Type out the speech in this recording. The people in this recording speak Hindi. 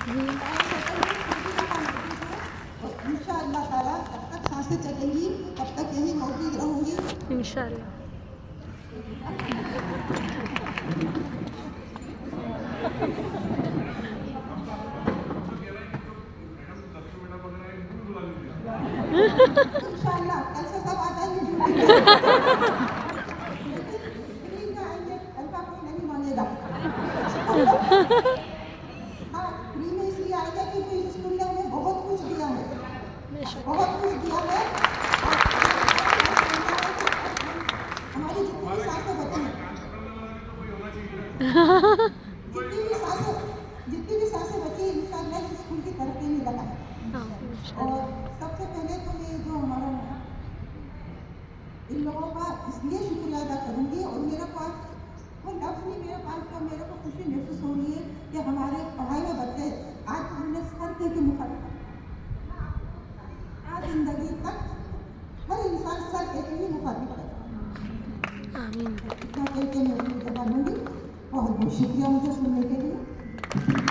इंशाअल्लाह ताला जब तक सांसें चलेंगी तब तक यही मौजूद रहूँगी इंशाअल्लाह। इंशाअल्लाह कल से सब आ जाएंगे लेकिन आएंगे कल का कोई नहीं मानेगा। हाँ फ्री में इसलिए आएगा क्योंकि इस स्कूल ने हमें बहुत कुछ दिया है, बहुत कुछ दिया है। हमारी जितनी भी सांसें बची जितनी भी सांसें बची इंशाअल्लाह इस स्कूल की तरक्की में लगाए। और सबसे पहले तो मैं जो हमारा इन लोगों का इसलिए शुक्रिया अदा करूँगी और मेरे पास वो लफ्ज़ नहीं मेरे पास तो मेरे को खुशी महसूस हो रही है कि हमारे पढ़ाई में बच्चे आज हमने सर के मुखर आज जिंदगी तक हर इंसान सर के ही मुखातिब पड़ेगा। आमीन। इतना कहकर मैं अपनी जगह लूँगी। बहुत बहुत शुक्रिया मुझे सुनने के लिए।